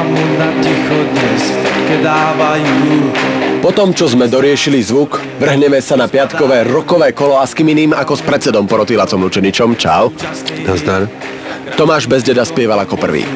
mamu na ticho dnes, keď dávajú. Po tom, čo sme doriešili zvuk, vrhneme sa na piatkové rockové kolo a s kým iným ako s predsedom poroty Lacom Lučeničom. Čau. Nazdar. Tomáš Bezdeda spieval ako prvý.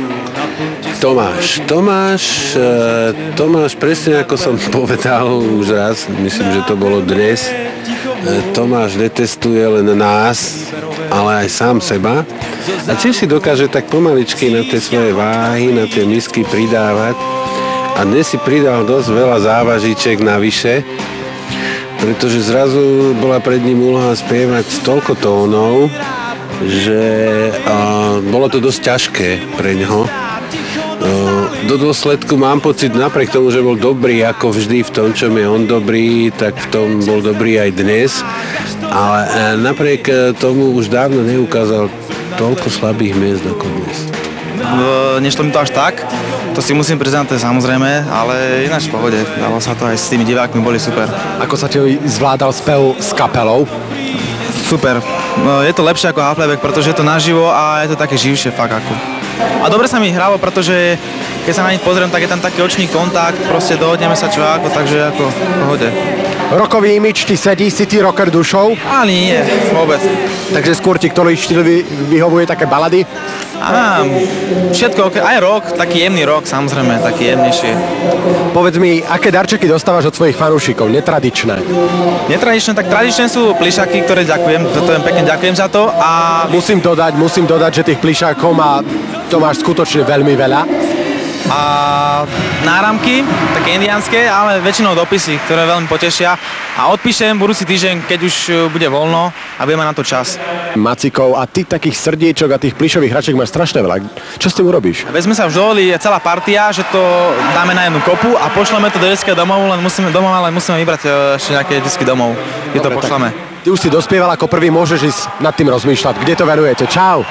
Tomáš, presne ako som povedal už raz, myslím, že to bolo dnes, Tomáš detestuje len nás, ale aj sám seba a tiež si dokáže tak pomaličky na tie svoje váhy, na tie misky pridávať a dnes si pridal dosť veľa závažíček navyše, pretože zrazu bola pred ním úloha spievať toľko tónov, že bolo to dosť ťažké pre ňoho. Do dôsledku mám pocit, napriek tomu, že bol dobrý ako vždy v tom, čom je on dobrý, tak v tom bol dobrý aj dnes, ale napriek tomu už dávno neukázal toľko slabých miest ako dnes. Nešlo mi to až tak, to si musím priznať, to je samozrejme, ale ináč v pohode, dalo sa to aj s tými divákmi, boli super. Ako sa ti zvládal spev s kapelou? Super, je to lepšie ako half-playback, pretože je to naživo a je to také živšie fakt ako. A dobre sa mi hralo, pretože keď sa na nich pozriem, tak je tam taký očný kontakt, proste dohodneme sa čo ako, takže ako v pohode. Rockový imič ti sedí, si ty rocker dušou? Ani nie, vôbec. Takže skôr ti ktorý štýl vyhovuje, také balady? Á, všetko, aj rock, taký jemný rock, samozrejme, taký jemnejší. Povedz mi, aké darčeky dostávaš od svojich fanúšikov, netradičné? Netradičné, tak tradičné sú plišaky, ktoré ďakujem, pekne ďakujem za to a... Musím dodať, že tých plišákov má Tomáš skutočne veľmi veľa. A náramky, také indiánske, ale väčšinou dopisy, ktoré veľmi potešia. A odpíšem budúci týždeň, keď už bude voľno a budeme na to čas. Macikov a ty takých srdiečok a tých plišových hračiek máš strašne veľa. Čo s tým urobíš? Veď sme sa už dohodli, je celá partia, že to dáme na jednu kopu a pošleme to do detského domovu, len musíme vybrať ešte nejaké detský domov, kde to pošleme. Ty už si dospieval ako prvý, môžeš ísť nad tým rozmýšľať. Kde to venujete? Čau!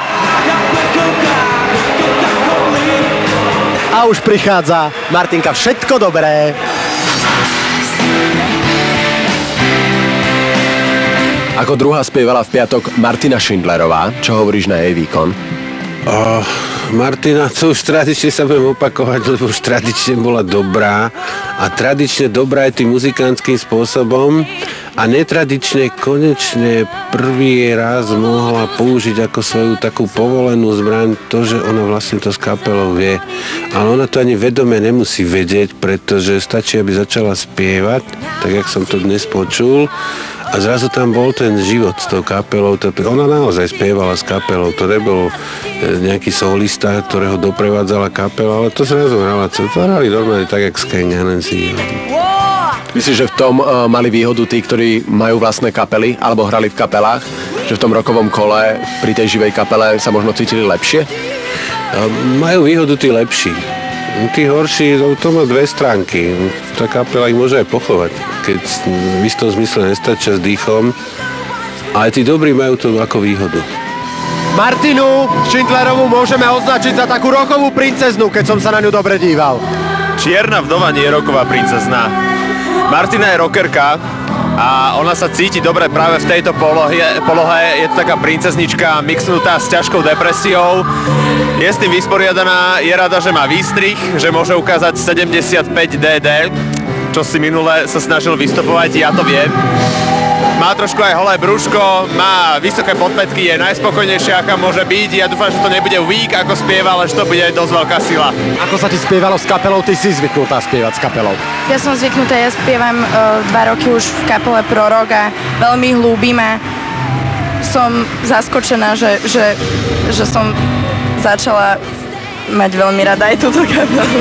A už prichádza Martinka, všetko dobré. Ako druhá spievala v piatok Martina Šindlerová. Čo hovoríš na jej výkon? Martina, to už tradične sa budem opakovať, lebo už tradične bola dobrá a tradične dobrá aj tým muzikantským spôsobom a netradične konečne prvý raz mohla použiť ako svoju takú povolenú zbraň to, že ona vlastne to s kapelou vie. Ale ona to ani vedome nemusí vedieť, pretože stačí, aby začala spievať, tak jak som to dnes počul. A zrazu tam bol ten život s tou kapelou. Ona naozaj spievala s kapelou. To nebol nejaký solista, ktorého doprevádzala kapela, ale to zrazu hrala. To hrali normálne tak, jak Skeng a Nancy. Myslíš, že v tom mali výhodu tí, ktorí majú vlastné kapely alebo hrali v kapelách? Že v tom rockovom kole pri tej živej kapele sa možno cítili lepšie? Majú výhodu tí lepší. Tí horší, to má dve stránky. Tá kapela ich môže aj pochovať, keď v istom zmysle nestačia s dýchom. Ale tí dobrí majú to ako výhodu. Martinu Šindlerovú môžeme označiť za takú rockovú princeznu, keď som sa na ňu dobre díval. Čierna vdova nie je rocková princezna. Martina je rockerka a ona sa cíti dobre práve v tejto polohe. Je to taká princeznička mixnutá s ťažkou depresiou. Je s tým vysporiadaná, je rada, že má výstrih, že môže ukázať 75 DD, čo si minule sa snažil vystopovať, ja to viem. Má trošku aj holé brúško, má vysoké podpätky, je najspokojnejšia, aká môže byť. Ja dúfam, že to nebude weak, ako spieva, ale že to bude dosť veľká sila. Ako sa ti spievalo s kapelou? Ty si zvyknutá spievať s kapelou. Ja som zvyknutá, ja spievam 2 roky už v kapele Prorok a veľmi ľúbim a som zaskočená, že som začala mať veľmi rada aj túto kapelu.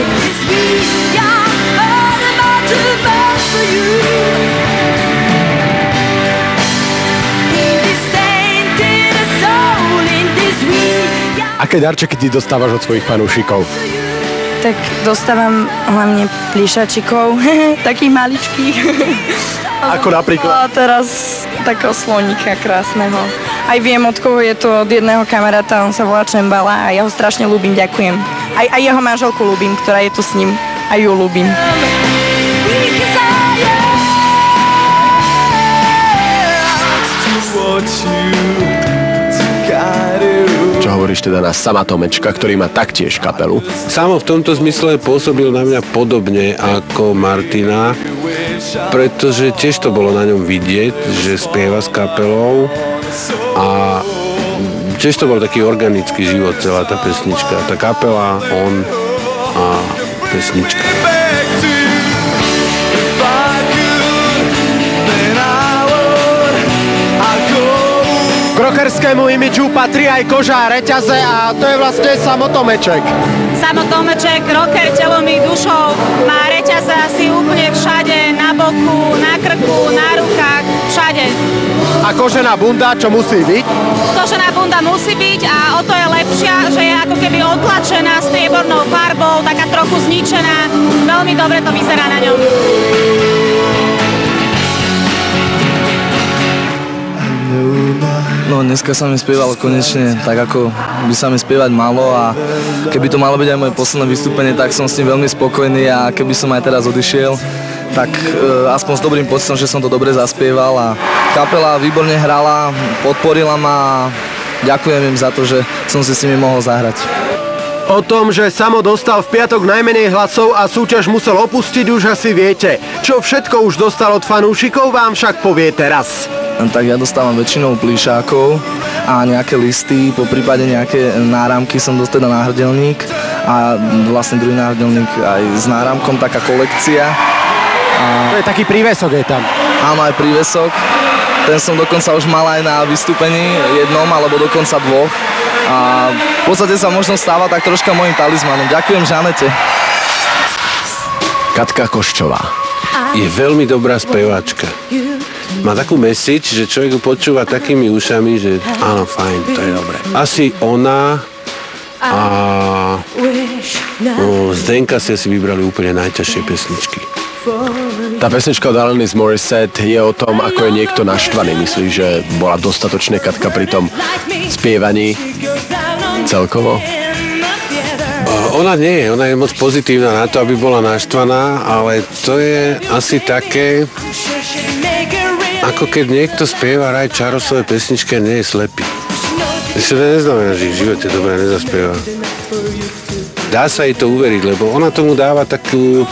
Aké darčeky ty dostávaš od svojich fanúšikov? Tak dostávam hlavne plišačikov, takých maličkých. Ako napríklad? A teraz takého sloníka krásneho. Aj viem, od koho je to, od jedného kamaráta, on sa volá Čembala a ja ho strašne ľúbim, ďakujem. Aj jeho manželku ľúbim, ktorá je tu s ním, aj ju ľúbim. Čo hovoríš teda na Sama Tomečka, ktorý má taktiež kapelu? Samo v tomto zmysle pôsobil na mňa podobne ako Martina, pretože tiež to bolo na ňom vidieť, že spieva s kapelou a tiež to bol taký organický život, celá tá pesnička. Tá kapela, on a pesnička. K rockerskému imidžu patrí aj koža a reťaze a to je vlastne Samo Tomeček. Samo Tomeček, rocker telom i dušou, má reťaze asi úplne všade, na boku, na krku, na rukách, všade. A kožená bunda, čo musí byť? Kožená bunda musí byť a o to je lepšia, že je ako keby otlačená striebornou farbou, taká trochu zničená. Veľmi dobre to vyzerá na ňom. No dneska sa mi spievalo konečne tak, ako by sa mi spievať malo a keby to malo byť aj moje posledné vystúpenie, tak som s tým veľmi spokojný a keby som aj teraz odišiel, tak aspoň s dobrým pocitom, že som to dobre zaspieval a kapela výborne hrala, podporila ma a ďakujem im za to, že som si s nimi mohol zahrať. O tom, že Samo dostal v piatok najmenej hlasov a súťaž musel opustiť, už asi viete. Čo všetko už dostal od fanúšikov, vám však povie teraz. Tak ja dostávam väčšinou plíšákov a nejaké listy, po prípade nejaké náramky som dostal na náhrdelník a vlastne druhý náhrdelník aj s náramkom, taká kolekcia. To je taký prívesok je tam. Áno, aj prívesok. Ten som dokonca už mal aj na vystúpení jednom, alebo dokonca dvoch. A v podstate sa možno stáva tak troška môjim talizmanom. Ďakujem Žanete. Katka Koščová. Je veľmi dobrá speváčka. Má takú message, že človek ju počúva takými ušami, že áno, fajn, to je dobré. Asi ona a Zdenka si asi vybrali úplne najťažšie pesničky. Tá pesnička od Alanis Morissette je o tom, ako je niekto naštvaný. Myslíš, že bola dostatočne Katka pri tom spievaní celkovo? Ona nie je, ona je moc pozitívna na to, aby bola naštvaná, ale to je asi také, ako keď niekto spieva Raj Charlesové pesničky a nie je slepý. To neznamená, že v živote dobre nezaspieva. Dá sa jej to uveriť, lebo ona tomu dáva takú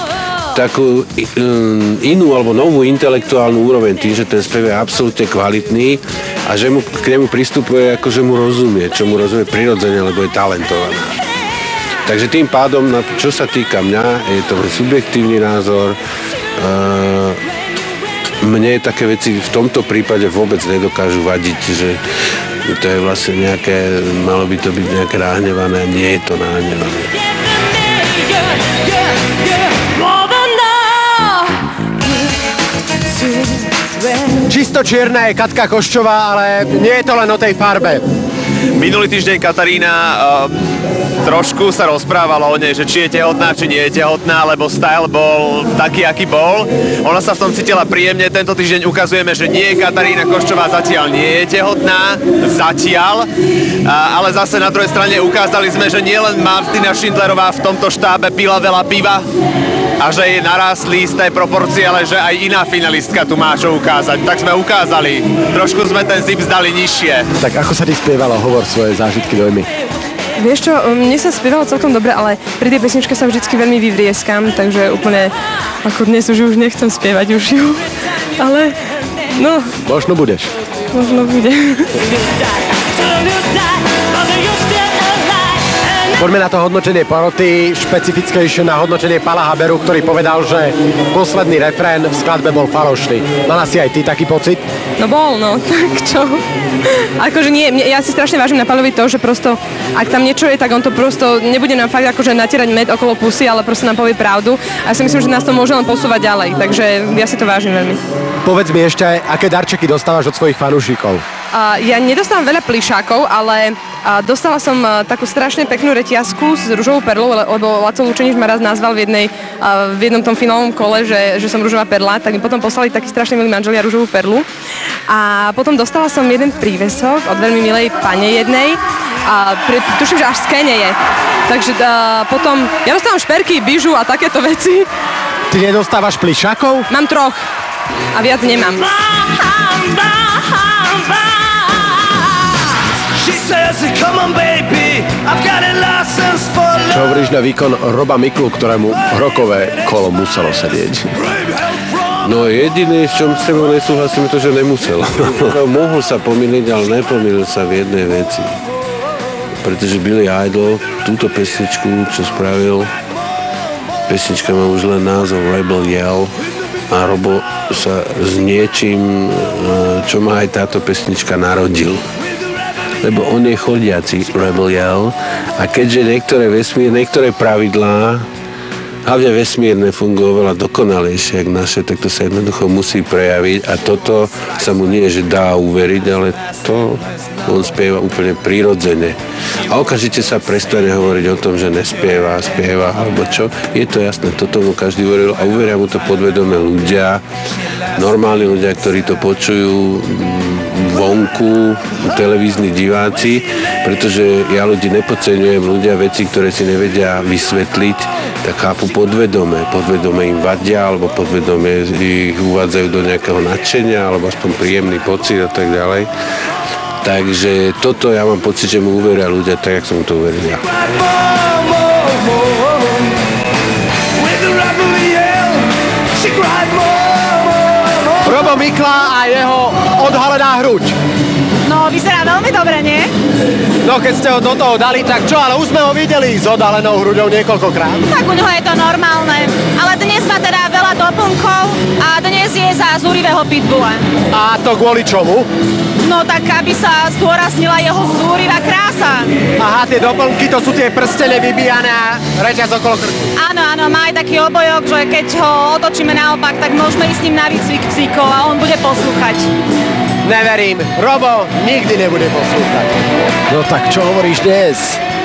inú alebo novú intelektuálnu úroveň tým, že ten spev je absolútne kvalitný a že mu k nemu pristupuje ako, že mu rozumie, čo mu rozumie prirodzene, lebo je talentovaná. Takže tým pádom, čo sa týka mňa, je to subjektívny názor. Mne také veci v tomto prípade vôbec nedokážu vadiť, že to je vlastne nejaké, malo by to byť nejaké nahnevané, nie je to nahnevané. Čisto čierna je Katka Koščová, ale nie je to len o tej farbe. Minulý týždeň Katarína trošku sa rozprávala o nej, že či je tehotná, či nie je tehotná, lebo style bol taký, aký bol. Ona sa v tom cítila príjemne. Tento týždeň ukazujeme, že nie, Katarína Koščová zatiaľ nie je tehotná. Zatiaľ. Ale zase na druhej strane ukázali sme, že nielen Martina Schindlerová v tomto štábe pila veľa piva a že jej narástli isté proporcie, ale že aj iná finalistka tu má čo ukázať. Tak sme ukázali. Trošku sme ten zip zdali nižšie. Tak ako sa ti spievalo? Hovor svoje zážitky, dojmy. Vieš čo, mne sa spievalo celkom dobre, ale pri tej pesničke sa vždycky veľmi vyvrieskam, takže úplne ako dnes už nechcem spievať už ju, ale no. Možno budeš. Možno bude. Poďme na to hodnotenie poroty, špecifickejšie na hodnotenie Pala Haberu, ktorý povedal, že posledný refrén v skladbe bol falošný. Mala si aj ty taký pocit? No bol, no, tak čo? Akože nie, ja si strašne vážim na Palovi to, že prosto, ak tam niečo je, tak on to prosto nebude nám fakt akože natierať med okolo pusy, ale prosto nám povie pravdu. A ja si myslím, že nás to môže len posúvať ďalej, takže ja si to vážim veľmi. Povedz mi ešte, aké darčeky dostávaš od svojich fanúšikov? Ja nedostávam veľa plišákov, ale dostala som takú strašne peknú reťazku s ružovou perlou, lebo Laco Lučenič ma raz nazval v jednom tom finálnom kole, že som ružová perla, tak mi potom poslali taký strašne milý manželia ružovú perlu. A potom dostala som jeden prívesok od veľmi milej pane jednej, tuším, že až z Kene je. Takže potom, ja dostávam šperky, bižu a takéto veci. Ty nedostávaš plišákov? Mám 3 a viac nemám. Čo hovoríš na výkon Roba Miklu, ktorému rokové kolo muselo sedieť? No jediné, v čom s tebou nesúhlasím, je to, že nemusel. Mohol sa pomýliť, ale nepomýlil sa v jednej veci. Pretože Billy Idol, túto pesničku, čo spravil, pesnička má už len názov Rebel Yell a Robo sa s niečím, čo má aj táto pesnička, narodil. Lebo on je chodiaci Rebel Yell a keďže niektoré pravidlá, hlavne vesmírne, fungujú oveľa dokonalejšie ako naše, tak to sa jednoducho musí prejaviť a toto sa mu nie, že dá uveriť, ale to on spieva úplne prirodzene. A okamžite sa prestane hovoriť o tom, že nespieva, spieva alebo čo. Je to jasné, toto mu každý uveril a uveria mu to podvedome ľudia, normálni ľudia, ktorí to počujú vonku, televízni diváci, pretože ja ľudí nepodceňujem, ľudia veci, ktoré si nevedia vysvetliť, tak chápu podvedome im vadia, alebo podvedome ich uvádzajú do nejakého nadšenia, alebo aspoň príjemný pocit a tak ďalej. Takže toto ja mám pocit, že mu uveria ľudia tak, jak som mu to uveril ja. Robo Mikla a jeho odhalená hruď. No, vyzerá veľmi dobre, nie? No, keď ste ho do toho dali, tak čo? Ale už sme ho videli s odhalenou hruďou niekoľkokrát. Tak u neho je to normálne. Ale dnes má teda veľa doplnkov a dnes je za zúrivého pitbulla. A to kvôli čomu? No tak, aby sa zdôraznila jeho zúrivá krása. Aha, tie doplnky, to sú tie prstene vybíjane a reťaz okolo krku. Áno, má aj taký obojok, že keď ho otočíme naopak, tak môžeme ísť s ním na výcvik psíkov a on bude poslúchať. Neverím, Robo nikdy nebude poslúchať. No tak čo hovoríš dnes?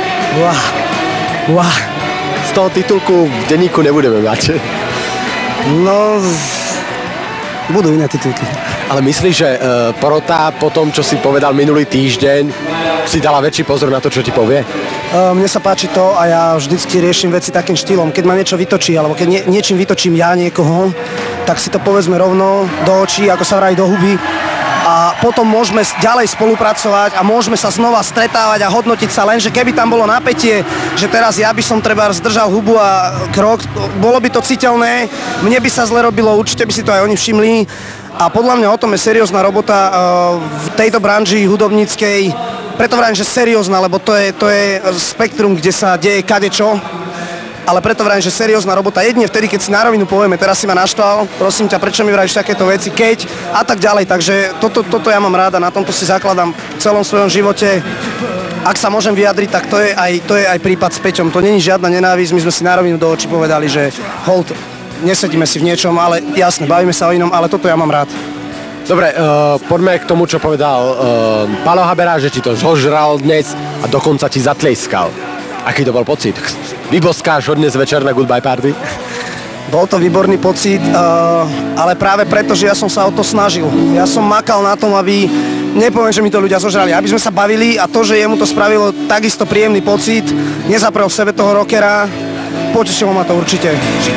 Z toho titulku v denníku nebudeme mať. No, budú iné titulky. Ale myslíš, že porota po tom, čo si povedal minulý týždeň, si dala väčší pozor na to, čo ti povie? Mne sa páči to a ja vždycky riešim veci takým štýlom. Keď ma niečo vytočí, alebo keď niečím vytočím ja niekoho, tak si to povedzme rovno do očí, ako sa vraví do huby. A potom môžeme ďalej spolupracovať a môžeme sa znova stretávať a hodnotiť sa, lenže keby tam bolo napätie, že teraz ja by som treba zdržal hubu a krok, bolo by to citeľné, mne by sa zle robilo, určite by si to aj oni všimli. A podľa mňa o tom je seriózna robota v tejto branži hudobníckej. Preto vrajím, že seriózna, lebo to je spektrum, kde sa deje kadečo. Ale preto vrajím, že seriózna robota jedine vtedy, keď si na rovinu povieme, teraz si ma naštval, prosím ťa, prečo mi vrajíš takéto veci, keď a tak ďalej. Takže toto ja mám ráda, na tomto si zakladám v celom svojom živote. Ak sa môžem vyjadriť, tak to je aj prípad s Peťom. To není žiadna nenávisť, my sme si na rovinu do očí povedali, že hold, nesedíme si v niečom, ale jasne, bavíme sa o inom, ale toto ja mám rád. Dobre, poďme k tomu, čo povedal Paľo Habera, že ti to zožral dnes a dokonca ti zatlieskal. Aký to bol pocit? Vyboskáš ho dnes večer na Goodbye Party? Bol to výborný pocit, ale práve preto, že ja som sa o to snažil. Ja som makal na tom, aby, nepoviem, že mi to ľudia zožrali, aby sme sa bavili a to, že jemu to spravilo takisto príjemný pocit, nezaprel v sebe toho rockera, potešilo ma to určite.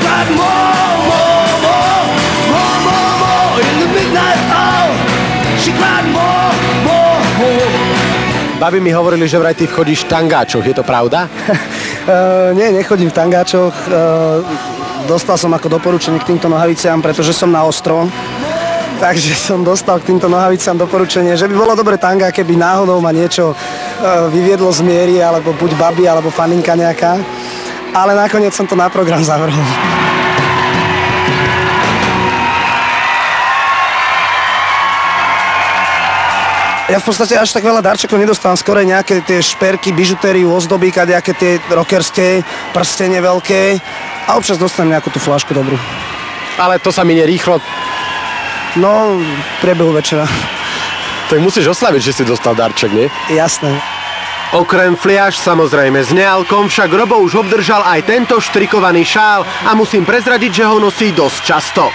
Babi mi hovorili, že vraj ty chodíš v tangáčoch, je to pravda? Nie, nechodím v tangáčoch. Dostal som ako doporučenie k týmto nohaviciam, pretože som na ostro. Takže som dostal k týmto nohaviciam doporučenie, že by bolo dobre tanga, keby náhodou ma niečo vyviedlo z miery, alebo buď babi, alebo faninka nejaká. Ale nakoniec som to na program zavrhol. Ja v podstate až tak veľa darčekov nedostávam, skôr nejaké tie šperky, bižutériu, ozdoby, nejaké tie rockerské, prstenie veľké a občas dostanem nejakú tú fľašku dobrú. Ale to sa minie rýchlo. No, v priebehu večera. Tak musíš oslaviť, že si dostal darček, nie? Jasné. Okrem fliaš, samozrejme s nealkom, však Robo už obdržal aj tento štrikovaný šál a musím prezradiť, že ho nosí dosť často.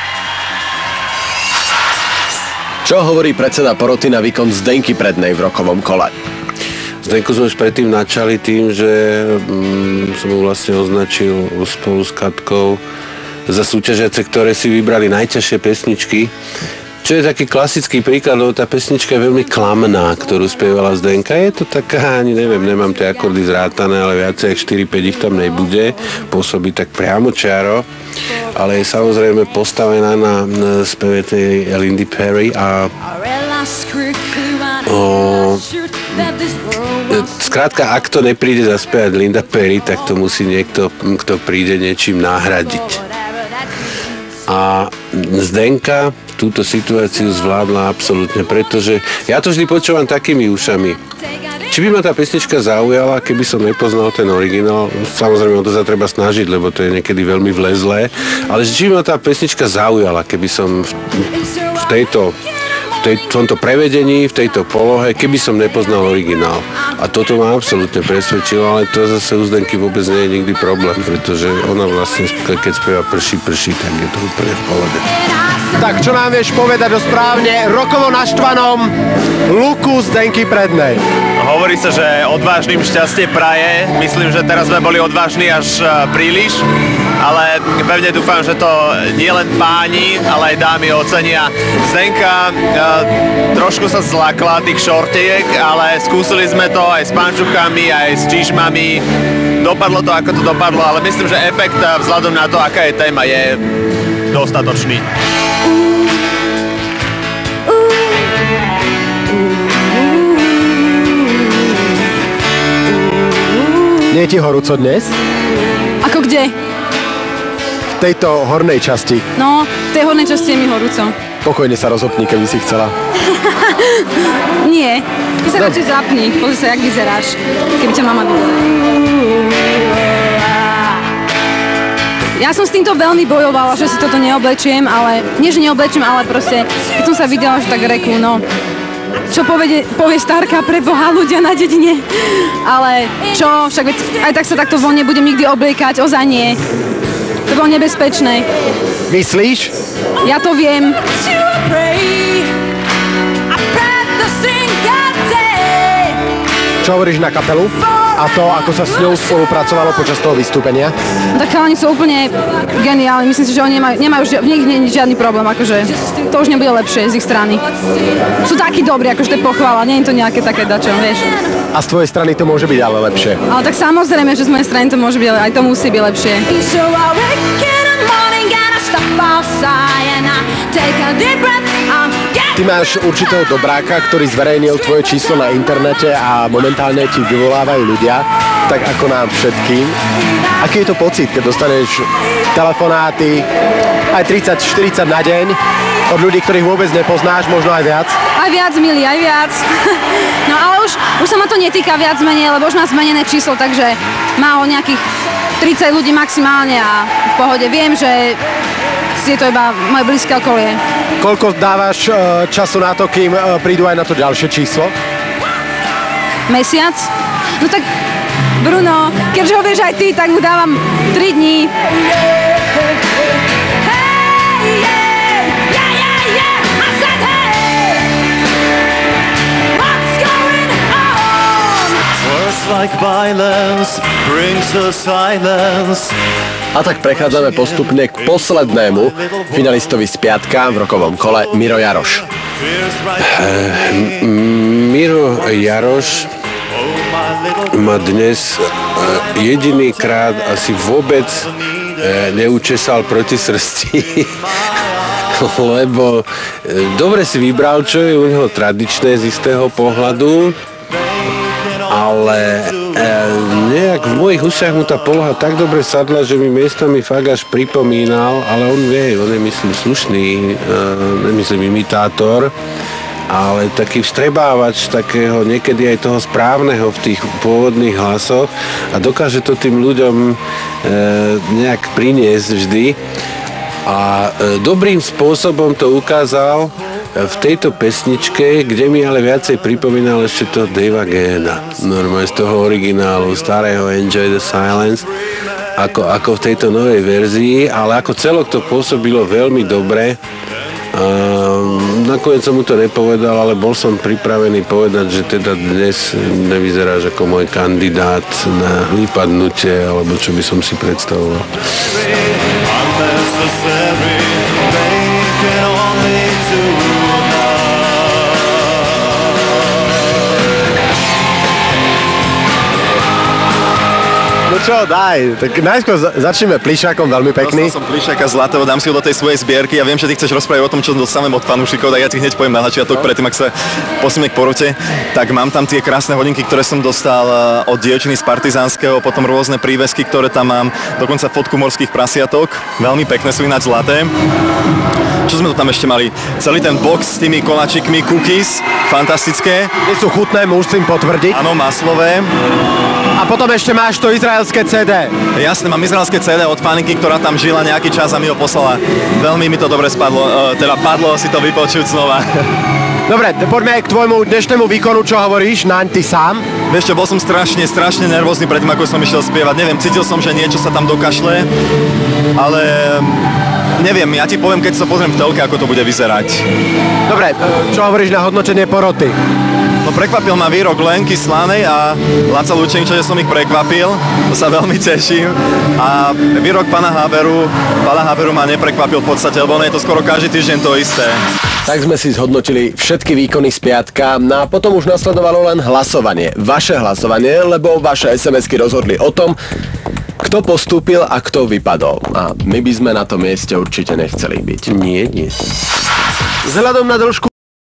Čo hovorí predseda poroty na výkon Zdenky Prednej v rokovom kole? Zdenku sme už predtým načali tým, že som ho vlastne označil spolu s Katkou za súťažiace, ktoré si vybrali najťažšie pesničky, čo je taký klasický príklad, lebo tá pesnička je veľmi klamná, ktorú spievala Zdenka. Je to taká, ani neviem, nemám tie akordy zrátané, ale viacej jak 4-5 ich tam nebude. Pôsobí tak priamo čiaro, ale je samozrejme postavená na speve tej Lindy Perry a skrátka, ak to nepríde zaspievať Linda Perry, tak to musí niekto, kto príde niečím nahradiť. A Zdenka túto situáciu zvládla absolútne, pretože ja to vždy počúvam takými ušami. Či by ma tá pesnička zaujala, keby som nepoznal ten originál, samozrejme o to sa treba snažiť, lebo to je niekedy veľmi vlezlé, ale či by ma tá pesnička zaujala, keby som v tomto prevedení, v tejto polohe, keby som nepoznal originál. A toto ma absolútne presvedčilo, ale to zase u Zdenky vôbec nie je nikdy problém, pretože ona vlastne, keď spieva prší, tak je to úplne v pohode. Tak čo nám vieš povedať o správne rokovo naštvanom luku Zdenky Prednej? Hovorí sa, že odvážnym šťastie praje. Myslím, že teraz sme boli odvážni až príliš, ale pevne dúfam, že to nie len páni, ale aj dámy ocenia. Zdenka trošku sa zlakla tých šortiek, ale skúsili sme to aj s pančuchami, aj s čižmami. Dopadlo to, ako to dopadlo, ale myslím, že efekt vzhľadom na to, aká je téma, je dostatočný. Nie je ti horúco dnes? Ako kde? V tejto hornej časti. No, v tej hornej časti je mi horúco. Pokojne sa rozopni, keby si chcela. Nie, ty sa radšej zapni, pozri sa, jak vyzeráš, keby ťa mama videla. Ja som s týmto veľmi bojovala, že si toto neoblečiem, ale nie, že neoblečiem, ale proste, keď som sa videla, že tak reku, no, čo povie starka pre Boha ľudia na dedine. Ale čo, však aj tak sa takto von nebudem nikdy obliekať, ozaj nie. To bolo nebezpečné. Myslíš? Ja to viem. Čo hovoríš na kapelu? A to, ako sa s ňou spolupracovalo počas toho vystúpenia? Tak oni sú úplne geniálni. Myslím si, že oni nemajú v nich nie je žiadny problém. Akože to už nebude lepšie z ich strany. Sú takí dobrí, akože to je pochvála. Nie je to nejaké také dačo, vieš. A z tvojej strany to môže byť ale lepšie. Ale tak samozrejme, že z mojej strany to môže byť, aj to musí byť lepšie. Ty máš určitého dobráka, ktorý zverejnil tvoje číslo na internete a momentálne ti vyvolávajú ľudia, tak ako nám všetkým. Aký je to pocit, keď dostaneš telefonáty aj 30-40 na deň od ľudí, ktorých vôbec nepoznáš, možno aj viac? Aj viac, milí, aj viac. No ale už sa ma to netýka viac menej, lebo už mám zmenené číslo, takže má o nejakých 30 ľudí maximálne a v pohode viem, že je to iba moje blízke okolie. Koľko dávaš času na to, kým prídu aj na to ďalšie číslo? Mesiac? No tak, Bruno, keďže ho vieš aj ty, tak mu dávam 3 dní. Like violence brings the silence. A tak prechádzame postupne k poslednému finalistovi z piatka v rokovom kole, Miro Jaroš. Miro Jaroš ma dnes jedinýkrát asi vôbec neučesal proti srsti, lebo dobre si vybral, čo je u neho tradičné z istého pohľadu, ale nejak v mojich ušiach mu tá poloha tak dobre sadla, že mi miestami fakt až pripomínal, ale on vie, on je myslím slušný, nemyslím imitátor, ale taký vstrebávač takého niekedy aj toho správneho v tých pôvodných hlasoch a dokáže to tým ľuďom nejak priniesť vždy. A dobrým spôsobom to ukázal v tejto pesničke, kde mi ale viacej pripomínal ešte to Davea Gehena. Normálne z toho originálu, starého Enjoy the Silence, ako v tejto novej verzii, ale ako celok to pôsobilo veľmi dobre. Nakoniec som mu to nepovedal, ale bol som pripravený povedať, že teda dnes nevyzeráš ako môj kandidát na vypadnutie, alebo čo by som si predstavoval. Unnecessary, they can only do čo, daj. Tak najskôr začneme Plišákom, veľmi pekný. Dostal som Plišáka zlatého, dám si ho do tej svojej zbierky. Ja viem, že ty chceš rozprávať o tom, čo dostanem od fanúšikov, tak ja ti hneď poviem na začiatok, predtým, ak sa posunieme k porote. Tak mám tam tie krásne hodinky, ktoré som dostal od dievčiny z Partizánskeho, potom rôzne prívesky, ktoré tam mám, dokonca fotku morských prasiatok. Veľmi pekné sú ináč zlaté. Čo sme tu tam ešte mali? Celý ten box s tými koláčikmi, cookies, fantastické. Nie sú chutné, musím potvrdiť. Áno, maslové. A potom ešte máš to izraelské CD. Jasné, mám izraelské CD od Faniky, ktorá tam žila nejaký čas a mi ho poslala. Veľmi mi to dobre spadlo, padlo si to vypočuť znova. Dobre, poďme k tvojmu dnešnému výkonu, čo hovoríš, naň ty sám. Vieš čo, bol som strašne nervózny predtým, ako som išiel spievať. Neviem, cítil som, že niečo sa tam dokašle, ale neviem, ja ti poviem, keď sa pozriem v telke, ako to bude vyzerať. Dobre, čo hovoríš na hodnotenie poroty? No prekvapil ma výrok Lenky Slanej a Laca Lučeniča, že som ich prekvapil, to sa veľmi teším. A výrok pána Haberu ma neprekvapil v podstate, lebo je to skoro každý týždeň to isté. Tak sme si zhodnotili všetky výkony z piatka, no a potom už nasledovalo len hlasovanie. Vaše hlasovanie, lebo vaše SMS-ky rozhodli o tom, kto postúpil a kto vypadol. A my by sme na tom mieste určite nechceli byť. Nie. Vzhľadom na dĺžku